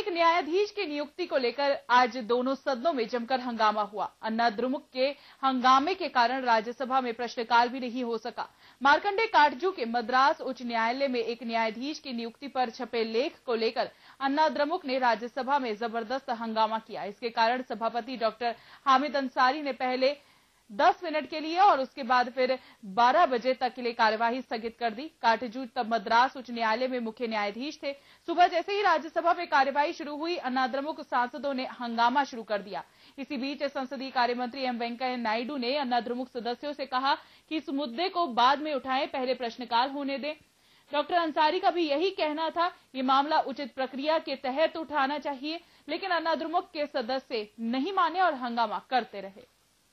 न्यायाधीश की नियुक्ति को लेकर आज दोनों सदनों में जमकर हंगामा हुआ। अन्ना द्रमुक के हंगामे के कारण राज्यसभा में प्रश्नकाल भी नहीं हो सका। मार्कंडेय काटजू के मद्रास उच्च न्यायालय में एक न्यायाधीश की नियुक्ति पर छपे लेख को लेकर अन्ना द्रमुक ने राज्यसभा में जबरदस्त हंगामा किया। इसके कारण सभापति डॉक्टर हामिद अंसारी ने पहले 10 मिनट के लिए और उसके बाद फिर 12 बजे तक के लिए कार्यवाही स्थगित कर दी। काटजू तब मद्रास उच्च न्यायालय में मुख्य न्यायाधीश थे। सुबह जैसे ही राज्यसभा में कार्यवाही शुरू हुई, अन्ना द्रमुक सांसदों ने हंगामा शुरू कर दिया। इसी बीच संसदीय कार्य मंत्री एम वेंकैया नायडू ने अन्ना द्रमुक सदस्यों से कहा कि इस मुद्दे को बाद में उठाएं, पहले प्रश्नकाल होने दें। डॉक्टर अंसारी का भी यही कहना था, ये मामला उचित प्रक्रिया के तहत उठाना चाहिए, लेकिन अन्ना द्रमुक के सदस्य नहीं माने और हंगामा करते रहे।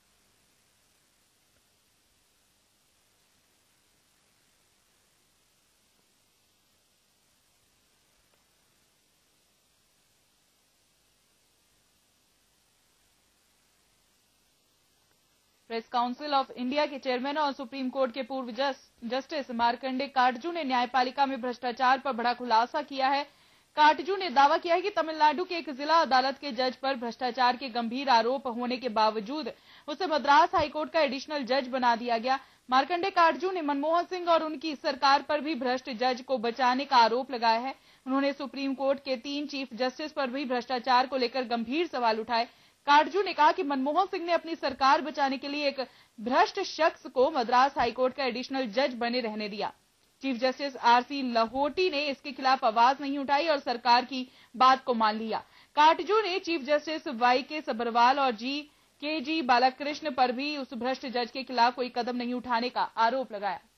प्रेस काउंसिल ऑफ इंडिया के चेयरमैन और सुप्रीम कोर्ट के पूर्व जस्टिस मार्कंडेय काटजू ने न्यायपालिका में भ्रष्टाचार पर बड़ा खुलासा किया है। काटजू ने दावा किया है कि तमिलनाडु के एक जिला अदालत के जज पर भ्रष्टाचार के गंभीर आरोप होने के बावजूद उसे मद्रास हाईकोर्ट का एडिशनल जज बना दिया गया। मार्कंडेय काटजू ने मनमोहन सिंह और उनकी सरकार पर भी भ्रष्ट जज को बचाने का आरोप लगाया है। उन्होंने सुप्रीम कोर्ट के 3 चीफ जस्टिस पर भी भ्रष्टाचार को लेकर गंभीर सवाल उठाए। काटजू ने कहा कि मनमोहन सिंह ने अपनी सरकार बचाने के लिए एक भ्रष्ट शख्स को मद्रास हाईकोर्ट का एडिशनल जज बने रहने दिया। चीफ जस्टिस आरसी लाहोटी ने इसके खिलाफ आवाज नहीं उठाई और सरकार की बात को मान लिया। काटजू ने चीफ जस्टिस वाईके सबरवाल और जी बालाकृष्ण पर भी उस भ्रष्ट जज के खिलाफ कोई कदम नहीं उठाने का आरोप लगाया।